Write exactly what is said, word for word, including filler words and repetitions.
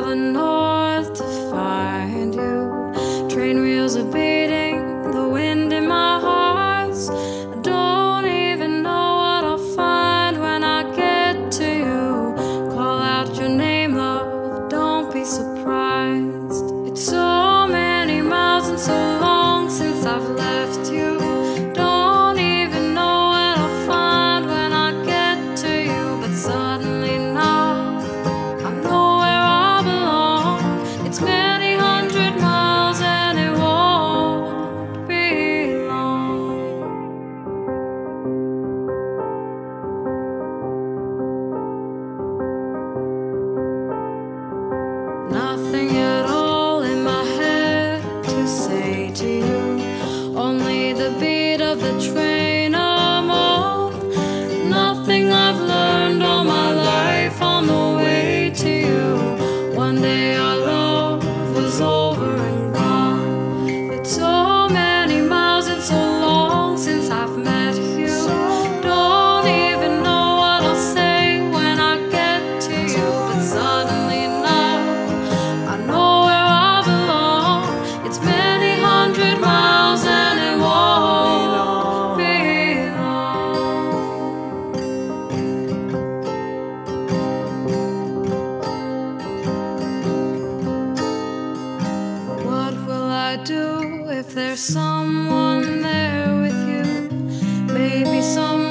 the north to find you. Train wheels are beating, the wind in my heart. I don't even know what I'll find when I get to you. Call out your name, love, don't be surprised. It's so many miles and so long since I've left you. Don't even know what I'll find when I get to you. But suddenly now I know where I belong. It's many hundred miles and it won't be long. Nothing at all in my head to say to you, only the beat of the train I'm on. Nothing I've learned all my life on the way to you. One day our love was over and gone. It's so many miles and so long since I've met you. Don't even know what I'll say when I get to you. But suddenly now I know where I belong. It's many hundred miles and it won't be long. What will I do if there's someone there with you? Maybe someone